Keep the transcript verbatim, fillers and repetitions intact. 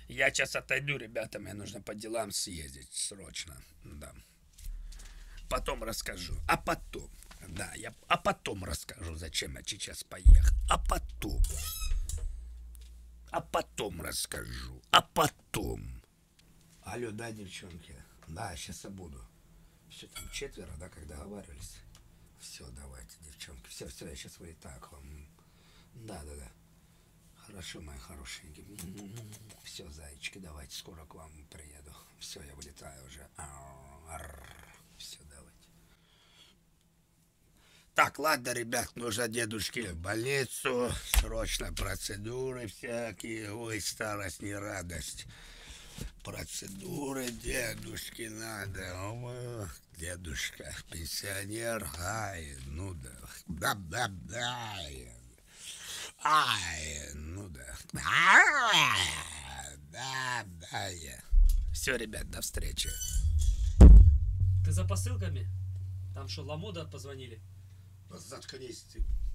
Я сейчас отойду, ребята, мне нужно по делам съездить срочно. Да. Потом расскажу. А потом. Да, я а потом расскажу, зачем я сейчас поехал. А потом. А потом расскажу. А потом. Алло, да, девчонки? Да, сейчас я буду. Все там четверо, да, как договаривались? Все, давайте, девчонки. Все, все, я сейчас вылетаю к вам. Да, да, да. Хорошо, мои хорошенькие. Все, зайчики, давайте, скоро к вам приеду. Все, я вылетаю уже. Все, давайте. Так, ладно, ребят, нужно дедушке в больницу. Срочно процедуры всякие. Ой, старость не радость. Процедуры дедушке надо. О, дедушка, пенсионер. Ай, ну да. Да, да, да. Ай, ну да. Да, да, я. Все, ребят, до встречи. Ты за посылками? Там что, Ламода позвонили? Заткнись ты.